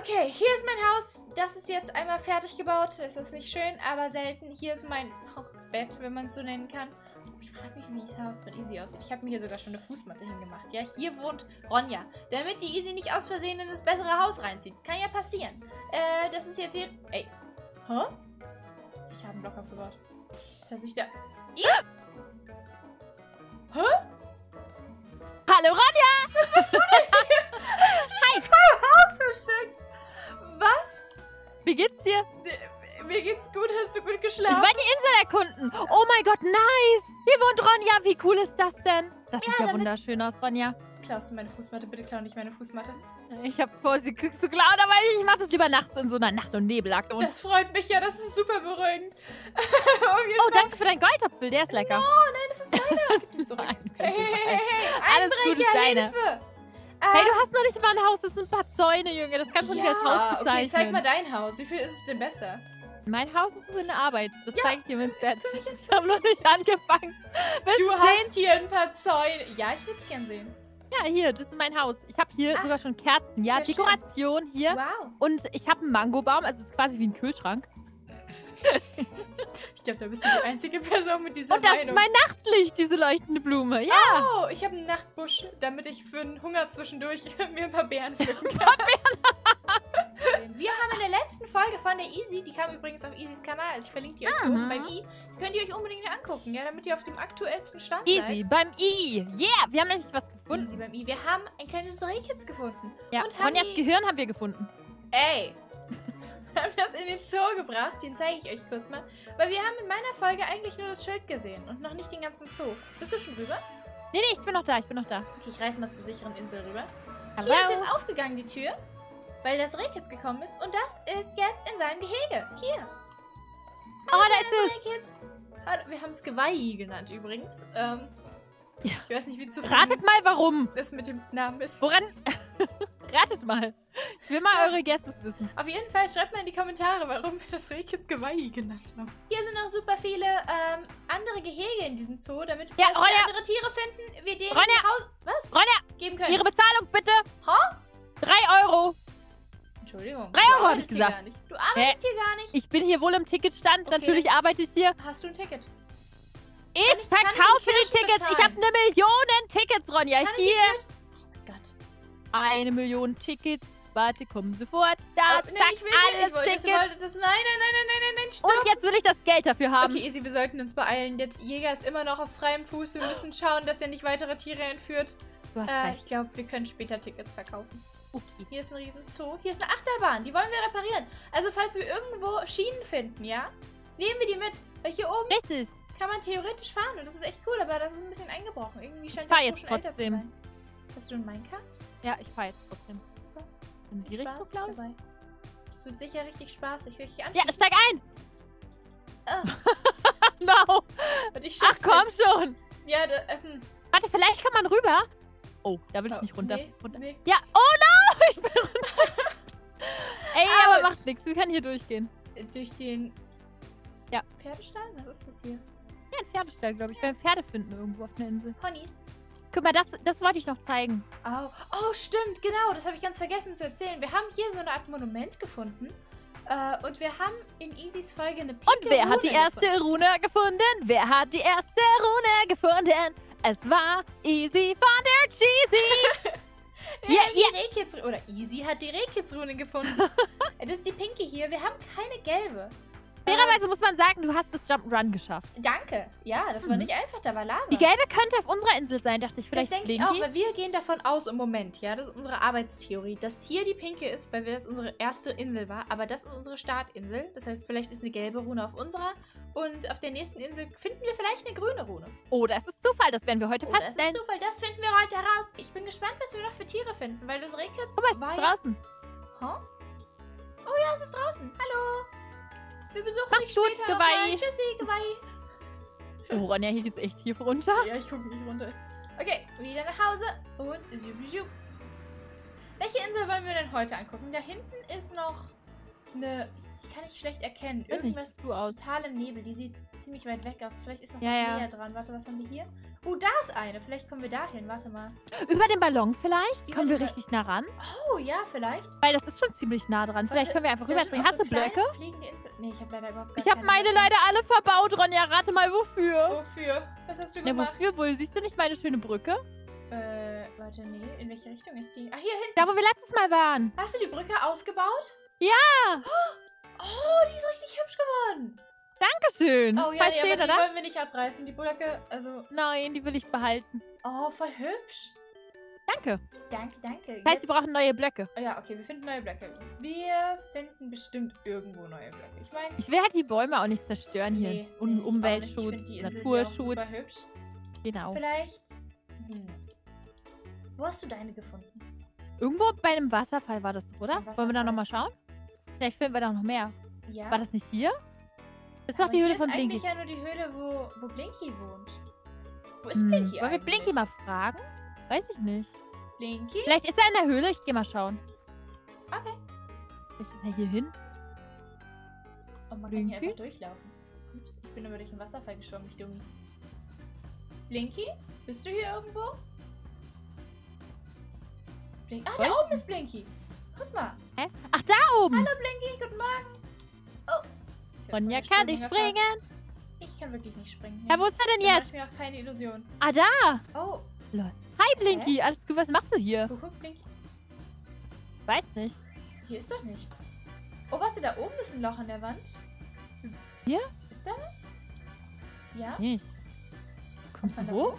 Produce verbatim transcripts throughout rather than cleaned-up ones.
Okay, hier ist mein Haus. Das ist jetzt einmal fertig gebaut. Es ist nicht schön, aber selten. Hier ist mein oh, Bett, wenn man es so nennen kann. Ich frage mich, wie das Haus von Easy aussieht. Ich habe mir hier sogar schon eine Fußmatte hingemacht. Ja, hier wohnt Ronja. Damit die Easy nicht aus Versehen in das bessere Haus reinzieht. Kann ja passieren. Äh, das ist jetzt hier... Ey. Hä? Ich habe einen Block abgebaut. Das hat sich da... Hä? Hallo Ronja! Was bist du denn hier? Hi! Haus versteckt. Was? Wie geht's dir? Mir geht's gut. Hast du gut Ich geschlafen? wollte die Insel erkunden. Oh mein Gott, nice! Hier wohnt Ronja. Wie cool ist das denn? Das sieht ja, Ja, damit- wunderschön aus, Ronja. Klaust du meine Fußmatte? Bitte klau nicht meine Fußmatte. Ich habe vor, sie zu klauen, aber ich mache das lieber nachts in so einer Nacht- und Nebelaktion. Das freut mich ja. Das ist super beruhigend. Oh, danke für deinen Goldapfel. Der ist lecker. Oh, nein, das ist deiner. Gib ihn zurück. Nein, Hey, kannst du hey, nicht hey, behalten. hey. Alles gut, ist deine. Hilfe. Hey, Äh, du hast noch nicht mal ein Haus. Das sind ein paar Zäune, Junge. Das kannst du nicht als Haus ja, bezeichnen. okay, zeig mal dein Haus. Wie viel ist es denn besser? Mein Haus ist so in der Arbeit. Das Ja. zeige ich dir, wenn es fertig ist. Ich habe noch nicht angefangen. Willst Du sehen? hast hier ein paar Zäune. Ja, ich würde es gern sehen. Ja, hier, das ist mein Haus. Ich habe hier Ach, sogar schon Kerzen. Ja, sehr schön. Dekoration hier. Wow. Und ich habe einen Mangobaum. Also es ist quasi wie ein Kühlschrank. Ich glaube, da bist du die einzige Person mit dieser Und das Meinung. ist mein Nachtlicht, diese leuchtende Blume. Ja. Oh, ich habe einen Nachtbusch, damit ich für den Hunger zwischendurch mir ein paar Beeren pflücken kann. Wir haben in der letzten Folge von der Easy, die kam übrigens auf Easys Kanal, also ich verlinke die euch hier Mhm. oben beim i, die könnt ihr euch unbedingt angucken, ja, damit ihr auf dem aktuellsten Stand Easy, seid. beim I. Yeah, wir haben nämlich was gefunden. Easy beim i. Wir haben ein kleines Rehkitz gefunden. Ja, Und haben Ronjas die- Gehirn haben wir gefunden. Ey! Wir haben das in den Zoo gebracht, den zeige ich euch kurz mal. Weil wir haben in meiner Folge eigentlich nur das Schild gesehen und noch nicht den ganzen Zoo. Bist du schon rüber? Nee, nee, ich bin noch da, ich bin noch da. Okay, ich reiß mal zur sicheren Insel rüber. Hallo. Hier ist jetzt aufgegangen, die Tür, weil das Rehkitz gekommen ist. Und das ist jetzt in seinem Gehege. Hier. Oh, da ist es. Rehkitz. Hallo, wir haben es Gewei genannt übrigens. Ähm, Ja. Ich weiß nicht, wie zufrieden Ratet mal, warum. das mit dem Namen ist. Woran... Ratet mal. Ich will mal eure Guesses wissen. Auf jeden Fall schreibt mal in die Kommentare, warum wir das Rehkitz Gewei genannt haben. Hier sind noch super viele ähm, andere Gehege in diesem Zoo, damit Ja, falls wir Ronja. andere Tiere finden, wir denen Ronja. Haus was Ronja, geben können. Ihre Bezahlung bitte. Ha? Drei Euro. Entschuldigung. Drei du Euro hab arbeitest ich hier gesagt. Gar nicht. Du arbeitest hier gar nicht. Ich bin hier wohl im Ticketstand. Okay. Natürlich arbeite ich hier. Hast du ein Ticket? Ich ich- kann ich die verkaufe die Kirschen Tickets. Ich bezahlen? habe eine Million Tickets, Ronja. Kann ich Hier. die Kirschen- Oh mein Gott. Eine Million Tickets. Warte, kommen sofort. Da, Oh, nee, zack, ich will nicht. alles Ich wollte das, Tickets. wollte das. Nein, nein, nein, nein, nein, nein, nein, stopp. Und jetzt will ich das Geld dafür haben. Okay, Easy, wir sollten uns beeilen. Der Jäger ist immer noch auf freiem Fuß. Wir müssen schauen, dass er nicht weitere Tiere entführt. Du hast Äh, recht. ich glaube, wir können später Tickets verkaufen. Okay. Hier ist ein riesen Zoo. Hier ist eine Achterbahn. Die wollen wir reparieren. Also, falls wir irgendwo Schienen finden, ja? Nehmen wir die mit. Weil hier oben Das ist. kann man theoretisch fahren. Und das ist echt cool, aber das ist ein bisschen eingebrochen. Irgendwie scheint fahr der Zoo jetzt schon älter zu trotzdem. sein. Hast du einen Minecart? Ja, ich fahre jetzt trotzdem. In die Richtung, Spaß glaube ich. dabei. Das wird sicher richtig spaßig. Richtig Ja, anstrengend. steig ein. Ah, No. und ich Ach, schaff's komm jetzt. schon. Ja, da, ähm, Warte, vielleicht kann man rüber. Oh, da will ich oh, nicht runter. Nee, runter. nee. Ja, oh no, ich bin runter. Ey, aber Autsch. macht nichts. Wir können hier durchgehen. Äh, Durch den Ja. Pferdestall? Was ist das hier? Ja, ein Pferdestall, glaube ich. Wir werden Pferde finden irgendwo auf einer Insel. Ponys. Guck mal, das, das wollte ich noch zeigen. Oh, oh, stimmt, genau. Das habe ich ganz vergessen zu erzählen. Wir haben hier so eine Art Monument gefunden. Äh, und wir haben in Easys Folge eine pinke Und wer Rune hat die erste Rune gefunden? Wer hat die erste Rune gefunden? Es war Easy von der Cheesy. Wir Ja, haben die Rehkitz oder Easy hat die Rehkitz-Rune gefunden. Das ist die pinke hier. Wir haben keine gelbe. Fairerweise muss man sagen, du hast das Jump'n'Run geschafft. Danke. Ja, das war Mhm. nicht einfach. Da war Lava. Die gelbe könnte auf unserer Insel sein, dachte ich. Das Vielleicht denke ich fliegen auch, die. weil wir gehen davon aus im Moment, ja, das ist unsere Arbeitstheorie, dass hier die pinke ist, weil wir das unsere erste Insel war, aber das ist unsere Startinsel. Das heißt, vielleicht ist eine gelbe Rune auf unserer und auf der nächsten Insel finden wir vielleicht eine grüne Rune. Oder es ist Zufall, das werden wir heute Oder es feststellen. ist Zufall, das finden wir heute heraus. Ich bin gespannt, was wir noch für Tiere finden, weil das Rehkitz Guck mal, es war ist ja... draußen. Huh? Oh ja, es ist draußen. Hallo. Wir besuchen Mach's dich gut, später Gewei. nochmal. Tschüssi, Gewei. Oh, Ronja, hier geht's echt tief runter. Ja, ich gucke nicht runter. Okay, wieder nach Hause und zup, zup. Welche Insel wollen wir denn heute angucken? Da hinten ist noch eine Die kann ich schlecht erkennen. Sieht nicht Irgendwas so aus. total im Nebel. Die sieht ziemlich weit weg aus. Vielleicht ist noch Ja, was ja. näher dran. Warte, was haben wir hier? Oh, da ist eine. Vielleicht kommen wir da hin. Warte mal. Über den Ballon vielleicht? Über Kommen wir den Ba- richtig nah ran? Oh, ja, vielleicht. Weil das ist schon ziemlich nah dran. Vielleicht Warte, können wir einfach da rüberspringen. sind Hast auch du so kleine Blöcke? fliegende Insel. Nee, ich habe leider überhaupt gar Ich habe keine meine Blöcke. leider alle verbaut, Ronja. Rate mal wofür. Wofür? Was hast du Ja, gemacht? wofür wohl? Siehst du nicht meine schöne Brücke? Äh, warte, nee. In welche Richtung ist die? Ah, hier hinten. Da, wo wir letztes Mal waren. Hast du die Brücke ausgebaut? Ja. Oh, die ist richtig hübsch geworden. Dankeschön. Oh ist ja, voll nee, schön, aber die oder? wollen wir nicht abreißen. Die Brücke, also... Nein, die will ich behalten. Oh, voll hübsch. Danke. Danke, danke. Das heißt, sie brauchen neue Blöcke. Oh ja, okay, wir finden neue Blöcke. Wir finden bestimmt irgendwo neue Blöcke. Ich meine... Ich will halt die Bäume auch nicht zerstören hier. Nee, Um, nee, ich auch nicht. Ich Umweltschutz, find die Insel hier auch Naturschutz. super hübsch. Genau. Vielleicht... Hm. Wo hast du deine gefunden? Irgendwo bei einem Wasserfall war das, oder? Ein Wollen wir da Wasserfall. nochmal schauen? Vielleicht finden wir da noch mehr. Ja. War das nicht hier? Das ist doch Aber die hier Höhle von ist Blinky. eigentlich ja nur die Höhle, wo, wo Blinky wohnt. Wo ist Hm, Blinky Wollen wir eigentlich? Blinky mal fragen? Weiß ich nicht. Blinky? Vielleicht ist er in der Höhle. Ich geh mal schauen. Okay. Vielleicht ist er hier hin. Oh, man kann Blinky? hier einfach durchlaufen. Ups, ich bin über durch den Wasserfall geschwommen, ich Dummi. Blinky? Bist du hier irgendwo? Ist Blink ah, da Was? oben ist Blinky. Guck mal. Hä? Ach, da oben. Hallo Blinky, guten Morgen. Oh. Ich hab Ronja meine kann nicht Sprünge verpasst. springen. Ich kann wirklich nicht springen. Ja, wo ist er denn Dann mach jetzt? ich mir auch keine Illusion. Ah, da. Oh, Hi, Blinky. Alles gut, was machst du hier? wo guckt Blinky? Weiß nicht. Hier ist doch nichts. Oh, warte, da oben ist ein Loch in der Wand. Hier? Ist da was? Ja? Nicht. Kommst Von du da hoch? hoch?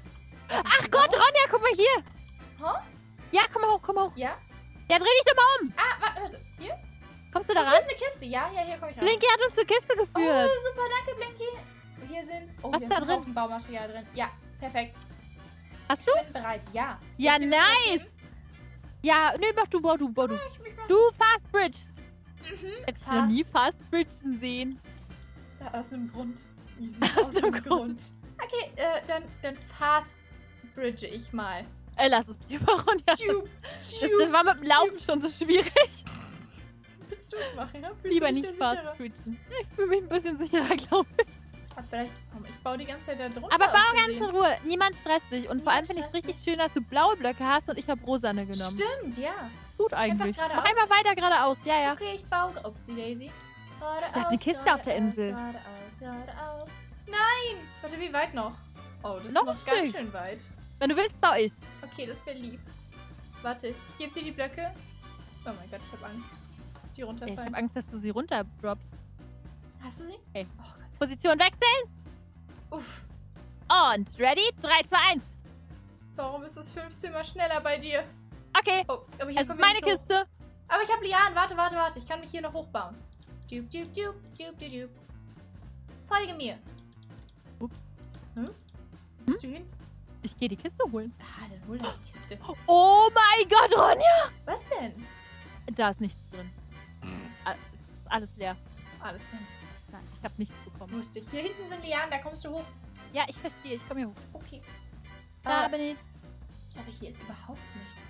Ach Gott, Ronja, guck mal hier. Huh? Ja, komm mal hoch, komm mal hoch. Ja? Ja, dreh dich doch mal um. Ah, warte, warte. Hier? Kommst du da Oh, hier ran? ist eine Kiste. Ja, ja, hier komme ich rein. Blinky hat uns zur Kiste Oh, geführt. super, danke, Blinky. Hier sind... Oh, Was hier ist da ist ein drin? Haufen Baumaterial drin. Ja, perfekt. Hast du? Ich bin bereit, ja. Ja, Soll ich dir was nice. geben? Ja, nee, mach du, bau du, bau du. Ah, ich mich mal... Du fast bridgest. Mhm. Hätte ich noch nie Fast. fast bridgen sehen. Ja, aus einem Grund. Easy, Aus aus dem einem Grund. Okay, äh, dann, dann fast bridge ich mal. Ey, lass es lieber, Ronja. Tschub, Das, tschub. das war mit dem Laufen schon so schwierig. Willst du es machen? Ja? Fühlst du Lieber dich nicht da fast sicherer? bridgen. Ich fühle mich ein bisschen sicherer, glaube ich. Ah, vielleicht, komm, ich baue die ganze Zeit da drunter. Aber bau aus ganz in Versehen. Ruhe. Niemand stresst dich. Und vor allem Niemand finde ich es stresst richtig schön, dass du blaue Blöcke hast und ich habe rosane genommen. Stimmt, ja. Gut eigentlich. geradeaus. Mach einmal weiter geradeaus. Ja, ja. Okay, ich baue... Upsi Daisy. Geradeaus, Da ist eine Kiste auf der Insel. Geradeaus, geradeaus. Nein! Warte, wie weit noch? Oh, das Noch ist ein noch ganz Stück. schön weit. Wenn du willst, baue ich. Okay, das wäre lieb. Warte, ich gebe dir die Blöcke. Oh mein Gott, ich habe Angst, dass die Ja, ich runterfallen. habe Angst, dass du sie runterdroppst. Hast du sie? Okay. Oh Gott. Position wechseln. Uff. Und ready? drei, zwei, eins. Warum ist es fünfzehn mal schneller bei dir? Okay. Oh, aber hier Es ist kommen wir meine nicht hoch. Kiste. Aber ich habe Lianen. Warte, warte, warte. Ich kann mich hier noch hochbauen. Dup, dup, dup, dup, dup, dup. Folge mir. Ups. Hm? Wo bist du hin? Ich gehe die Kiste holen. Ah, dann hol doch die Kiste. Oh mein Gott, Ronja. Was denn? Da ist nichts drin. Ah, Es ist alles leer. Alles hin. Nein, ich habe nichts bekommen. Wusste ich. Hier hinten sind Lianen, da kommst du hoch. Ja, ich verstehe. Ich komme hier hoch. Okay. Da Äh, bin ich. ich glaube, hier ist überhaupt nichts.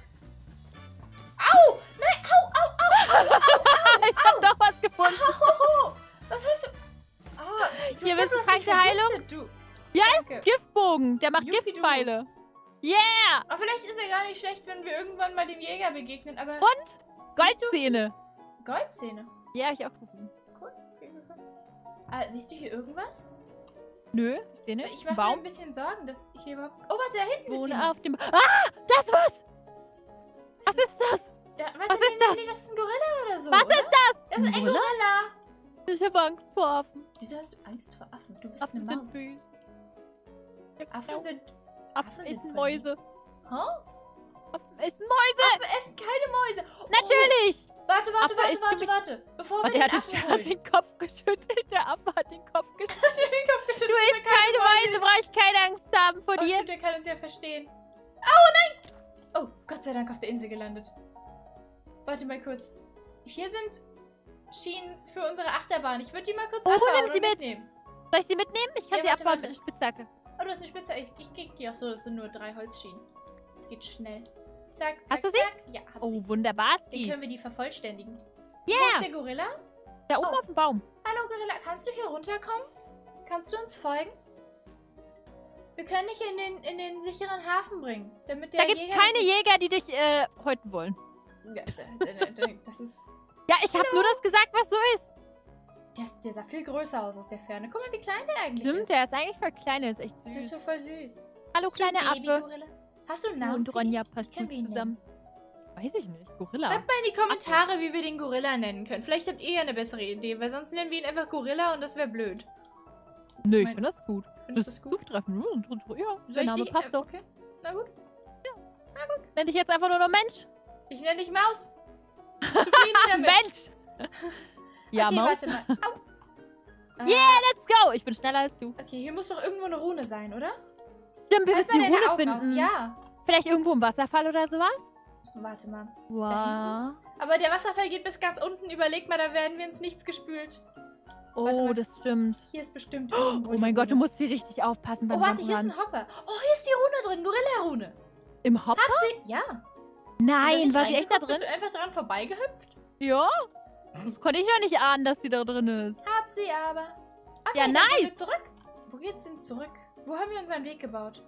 Au! Nein, au, au, au, au, au, Ich habe doch was gefunden. au, au. Was hast du? Ah, ich Hier, dachte, willst du hast mich Kranke Heilung? vergiftet, Du. Ja, Danke. Giftbogen. Der macht Yuppie-du. Giftpfeile. Yeah. Aber vielleicht ist er gar nicht schlecht, wenn wir irgendwann mal dem Jäger begegnen, aber... Und? Goldzähne. Goldzähne. Ja, habe ich auch gefunden. Cool. Okay, cool, cool. Ah, siehst du hier irgendwas? Nö, ich sehe Ich nicht. mache mir Baum. ein bisschen Sorgen, dass hier überhaupt... Oh, warte, da hinten ist Wohne jemand. auf dem... Ah, das was. Was ist das? Da, warte, Was nee, ist nee, das? nee, das ist ein Gorilla oder so, Was oder? ist das? Das ist ein Gorilla? Gorilla. Ich habe Angst vor Affen. Wieso hast du Angst vor Affen? Du bist Affen eine sind Maus. böse. Affen sind... Affen Affen essen sind Mäuse. Hä? Affen essen Mäuse. Affen essen keine Mäuse. Oh, Natürlich. warte, warte, Affe warte, isst warte, nämlich- warte. Bevor Und wir der den hat, Affen den, hat holen. den Kopf geschüttelt. Der Affe hat den Kopf geschüttelt. Den Kopf geschüttelt, Du dass isst er keine Mäuse, brauche ich keine Angst haben vor Oh, dir. stimmt, der kann uns ja verstehen. Au, nein! Oh, Gott sei Dank auf der Insel gelandet. Warte mal kurz. Hier sind Schienen für unsere Achterbahn. Ich würde die mal kurz Oh, abbauen nimm sie und mit. mitnehmen. Soll ich sie mitnehmen? Ich kann Ja, sie warte, abbauen warte. mit einer Spitzhacke. Oh, du hast eine Spitze. Ich, ich krieg die auch so. Das sind nur drei Holzschienen. Das geht schnell. Zack, zack, Hast du sie? zack. Ja, hab sie. Oh, wunderbar, Dann Ski. können wir die vervollständigen. Wo Yeah. ist der Gorilla? Da oben Oh. auf dem Baum. Hallo Gorilla, kannst du hier runterkommen? Kannst du uns folgen? Wir können dich in den, in den sicheren Hafen bringen, damit der Da gibt es Jäger... keine Jäger, die dich äh, häuten wollen. Ja, da- da- da- das ist... Ja, ich habe nur das gesagt, was so ist. Der, ist- der sah viel größer aus aus der Ferne. Guck mal, wie klein der eigentlich Stimmt, ist. der ist eigentlich voll klein, der ist echt Der ist süß. so voll süß. Hallo, Bist du ein kleine Affe. Baby-Gorilla? Hast du einen Du Namen? und für ihn? Ronja passt können gut wir ihn zusammen. Weiß ich nicht. Gorilla. Schreibt mal in die Kommentare, wie wir den Gorilla nennen können. Vielleicht habt ihr ja eine bessere Idee, weil sonst nennen wir ihn einfach Gorilla und das wäre blöd. Nö, ich mein- finde das gut. Findest Das du ist das gut? zutreffen. Ja, Soll der ich Name dich... passt äh, doch. okay. Na gut. Nenn dich jetzt einfach nur noch Mensch. Ich nenne dich Maus. Zufrieden damit. Mensch! Ja, okay, Maus. warte mal. Au. Ah, Yeah, let's go! Ich bin schneller als du. Okay, hier muss doch irgendwo eine Rune sein, oder? Stimmt, wir Halt müssen mal die deine Rune Augen auf. finden. Ja. Vielleicht irgendwo im Wasserfall oder sowas? Warte mal. Wow. Aber der Wasserfall geht bis ganz unten. Überleg mal, da werden wir ins Nichts gespült. Warte Oh, mal. das stimmt. Hier ist bestimmt irgendwo Oh die mein Gott, du Rune. musst hier richtig aufpassen beim Oh, warte, hier ist Jumpen ein Hopper. Oh, hier ist die Rune drin. Gorilla-Rune. Im Hopper? Hab sie... Ja. Nein, war sie sie echt da drin? Bist du einfach dran vorbeigehüpft? Ja. Das konnte ich ja nicht ahnen, dass sie da drin ist. Hab sie aber. Okay, Ja, dann nice. gehen wir zurück. Wo geht's denn zurück? Wo haben wir unseren Weg gebaut?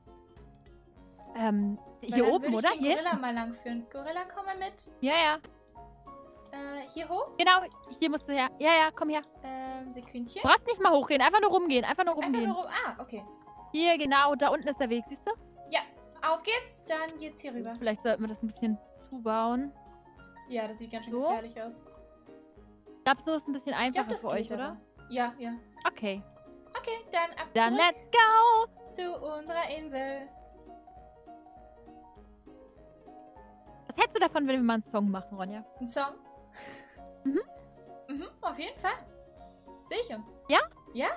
Ähm, Weil hier dann oben, würde ich oder? den Hier? Gorilla mal lang führen. Gorilla, komm mal mit. Ja, ja. Äh, hier hoch. Genau, hier musst du her. Ja, ja, komm her. Ähm, Sekündchen. Du brauchst nicht mal hochgehen, einfach nur rumgehen. Einfach nur Einfach rumgehen. nur rum. Ah, okay. Hier, genau, da unten ist der Weg, siehst du? Auf geht's. Dann geht's hier rüber. Vielleicht sollten wir das ein bisschen zubauen. Ja, das sieht ganz schön So. gefährlich aus. Ich glaube, so ist ein bisschen Ich glaube, einfacher das für euch, geht oder? aber. Ja, ja. Okay. Okay, dann ab Dann zurück let's go! zu unserer Insel. Was hältst du davon, wenn wir mal einen Song machen, Ronja? Ein Song? Mhm. Mhm, auf jeden Fall. Sehe ich uns. Ja? Ja.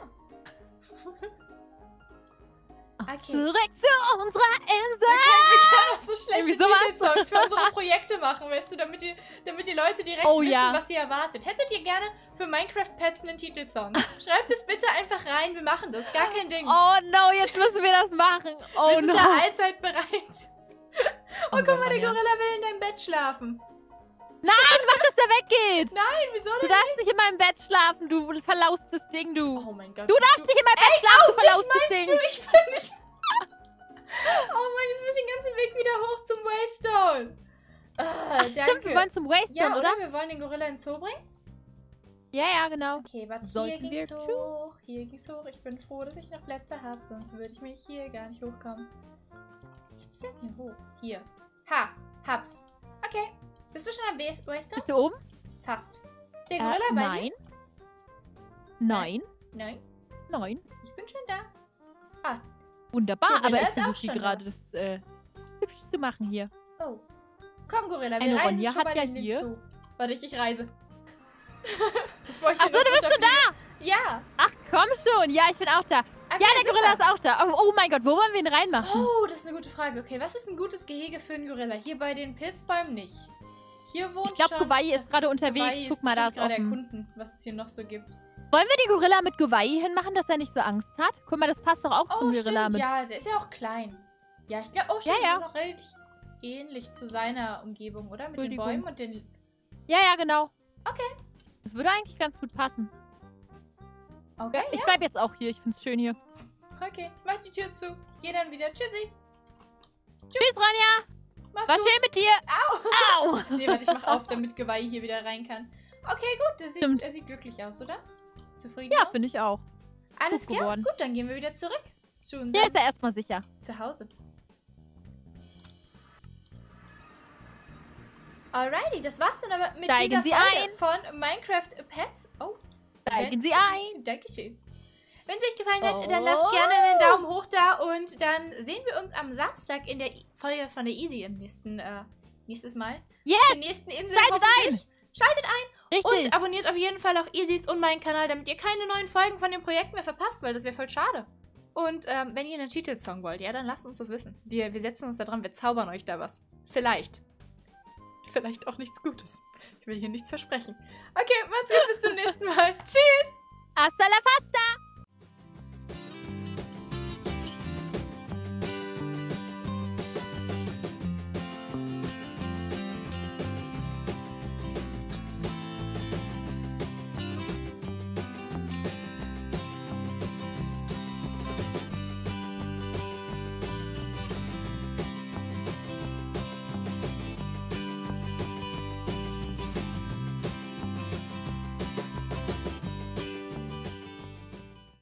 Okay. Zurück zu unserer Insel! Wir können auch so schlechte Irgendwie sowas. Titelsongs für unsere Projekte machen, weißt du, damit die, damit die Leute direkt Oh, wissen, ja. was sie erwartet. Hättet ihr gerne für Minecraft Pets einen Titelsong? Schreibt es bitte einfach rein, wir machen das. Gar kein Ding. Oh no, jetzt müssen wir das machen. Oh wir sind no. da allzeit bereit. Oh, guck Gott, mal, der Ronja. Gorilla will in deinem Bett schlafen. Nein, mach, dass der weggeht! Nein, wieso Du denn? darfst nicht in meinem Bett schlafen, du verlaust das Ding, du. Oh mein Gott. Du darfst nicht in meinem Bett schlafen, du verlaust das Meinst Ding. du, ich bin nicht... Oh Mann, jetzt muss ich den ganzen Weg wieder hoch zum Waystone. Ah, Ach stimmt, wir wollen zum Waystone, Ja, oder? oder? Wir wollen den Gorilla ins Zoo bringen? Ja, ja, genau. Okay, warte, hier Sollten wir ging's tun? hoch. Hier ging's hoch. Ich bin froh, dass ich noch Blätter habe, sonst würde ich mich hier gar nicht hochkommen. Wie geht's denn hier hoch? Hier. Ha, hab's. Okay. Bist du schon am Ways- Waystone? Bist du oben? Fast. Ist der Äh, Gorilla bei nein. Nein. dir? Nein. Nein. Ich bin schon da. Ah, Wunderbar, Gorilla aber ich ist auch versuche hier schon gerade das äh, hübsch zu machen hier. oh. Komm, Gorilla, wir Eine reisen Ronja schon hat mal ja in den hier- Zoo. Warte, ich, ich reise. Bevor ich Ach hier so, noch du bist schon runterfliege. Ja. Ach, komm schon. Ja, ich bin auch da. Okay, Ja, der Gorilla super. ist auch da. Oh, oh mein Gott, wo wollen wir ihn reinmachen? Oh, das ist eine gute Frage. Okay, was ist ein gutes Gehege für einen Gorilla? Hier bei den Pilzbäumen nicht. Hier wohnt Ich glaube, schon... Guwai das- ist gerade unterwegs. Guwai Guck mal, da ist bestimmt gerade offen. erkunden, was es hier noch so gibt. Wollen wir den Gorilla mit Guwai hinmachen, dass er nicht so Angst hat? Guck mal, das passt doch auch Oh, zum Gorilla stimmt, mit. ja, der ist ja auch klein. Ja, ich glaube, oh, stimmt, Ja, ja. das ist auch relativ ähnlich zu seiner Umgebung, oder? Mit den Entschuldigung. Bäumen und den... Ja, ja, genau. Okay. Das würde eigentlich ganz gut passen. Okay, Ich ja. bleib jetzt auch hier. Ich find's schön hier. Okay, mach die Tür zu. Geh dann wieder. Tschüssi. Tschüss, Ronja. Mach's War gut. schön mit dir. Au. Au. Nee, warte, ich mach auf, damit Guwai hier wieder rein kann. Okay, gut. Der sieht, Stimmt. er sieht glücklich aus, oder? Sieht zufrieden Ja, aus? finde ich auch. Alles gut klar. geworden. Gut, dann gehen wir wieder zurück zu Hier unserem ist er erstmal sicher. Zuhause. Alrighty, das war's dann aber mit Steigen dieser Sie Folge ein. von Minecraft Pets. Oh, Steigen Sie ein. Dankeschön. Wenn es euch gefallen hat, Oh. dann lasst gerne einen Daumen hoch da und dann sehen wir uns am Samstag in der I- Folge von der Easy im nächsten, äh, nächstes Mal. Yes! Der nächsten Insel. Schaltet hoffentlich. Schaltet ein Richtig. und abonniert auf jeden Fall auch Easys und meinen Kanal, damit ihr keine neuen Folgen von dem Projekt mehr verpasst, weil das wäre voll schade. Und ähm, wenn ihr einen Titelsong wollt, ja, dann lasst uns das wissen. Wir, wir setzen uns da dran, wir zaubern euch da was. Vielleicht. Vielleicht auch nichts Gutes. Ich will hier nichts versprechen. Okay, macht's gut, bis zum nächsten Mal. Tschüss! Hasta la pasta.